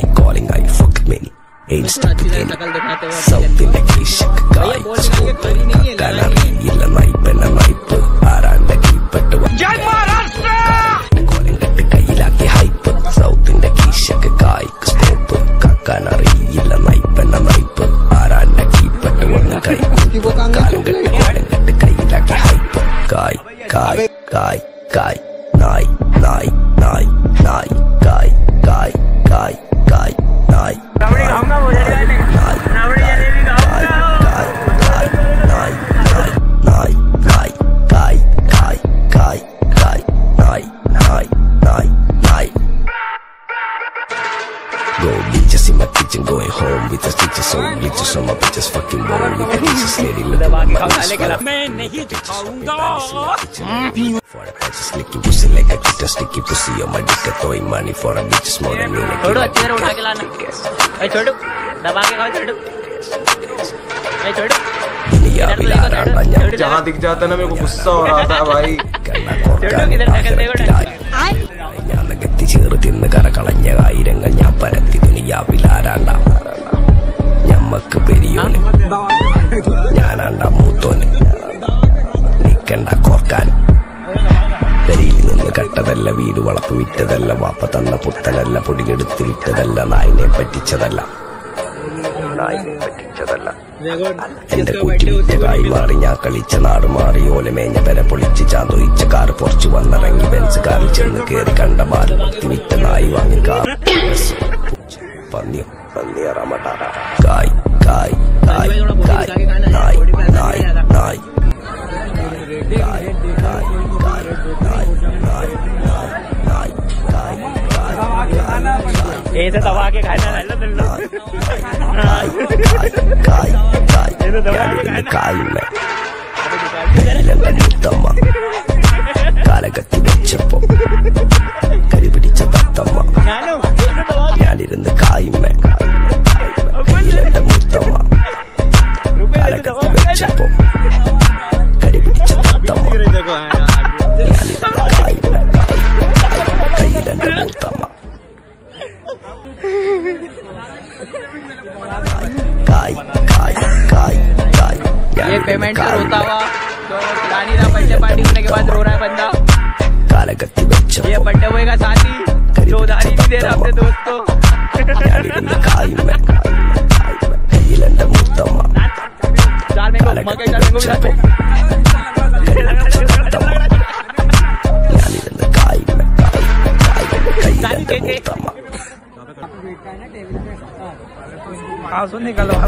calling, I fucked many. Ain't stuck with any. South in the Kishak guy. Spoke Kanari, Illa Nipe, and a Nipe. Aranda keep it. Jai Maharashtra! Calling at the Kailaki hype. South in the Kishak guy. Spoke Kanari, Illa Nipe, and a Nipe. Aranda keep it. One guy. Calling at the Kailaki hype. Guy. Nai. Go bitches in my kitchen, going home with the stitches, so bitches on my bitches fucking bone with the bitches lady look at my for a bitches licking pussy like a guitar sticky pussy on my dick, throwing money for a bitches more than me. जहाँ दिख जाता ना मेरे को गुस्सा हो रहा था भाई. ചെറുതിന്ന് കറകളഞ്ഞ ആയിരങ്ങൾ ഞാൻ പരത്തി ദുനിയാവിലാരാണ്ടാം ഞമ്മക്ക് പെരിയോന് ഞാനാണ്ടാ മൂത്തോന് നിക്കണ്ട കോർക്കാൻ പെരിയിൽ നിന്ന് കട്ടതല്ല വീട് വളപ്പ് വിറ്റതല്ല വാപ്പ തന്ന പുത്തനല്ല പൊടിയെടുത്ത് വിറ്റതല്ല നായിനെ പറ്റിച്ചതല്ല എന്റെ കുറ്റിവിറ്റകായി മാറി ഞാൻ കളിച്ച നാട് മാറി ഓലമേഞ്ഞ പെര പൊളിച്ച് ചാന്തൊയിച്ച കാർ പൊറച്ചു വന്നിറങ്ങി ബെൻസ് കാറിൽ ചെന്ന് കേറി കണ്ട മാറി ഭക്തി വിറ്റ നായി വാങ്ങി കാർ പന്നിയറമട്ട കായ് ऐसे दबा के खाना കാലകത്തി വെച്ചപ്പോ കരി പിടിച്ച തത്തമ്മ ഞാനിരുന്ന് കായ്മ കയ്യിലെന്റെ മുത്തമ്മ കാലകത്തി വെച്ചപ്പോ കരി പിടിച്ച തത്തമ്മ ഞാനിരുന്ന് കായ്മ കയ്യിലെന്റെ മുത്തമ്മ ये पेमेंट का रोता हुआ तो रानी राम बर्थडे पार्टी होने के बाद रो रहा है बंदा. ये बर्थडे हुए का साथी जो उधारी भी दे रहा अपने दोस्त को. चार में मगे चार में जाते आंसू निकल रहा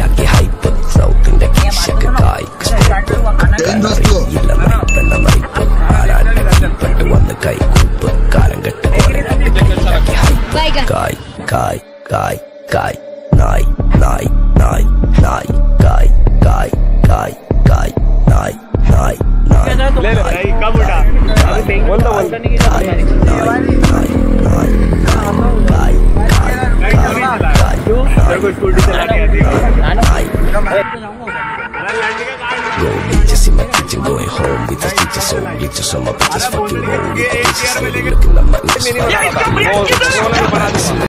कब उठा स्कूटी चला के Go bitches in my kitchen, going home with the stitches, so bitches on my bitches fucking bone with the bitches lady looking at my lips.